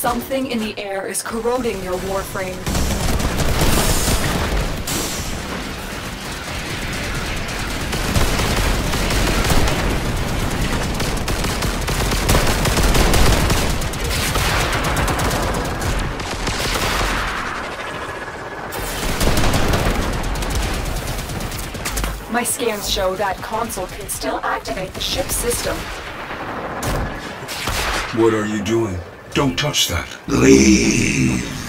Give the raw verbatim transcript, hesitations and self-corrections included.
Something in the air is corroding your warframe. My scans show that console can still activate the ship's system. What are you doing? Don't touch that. Leave.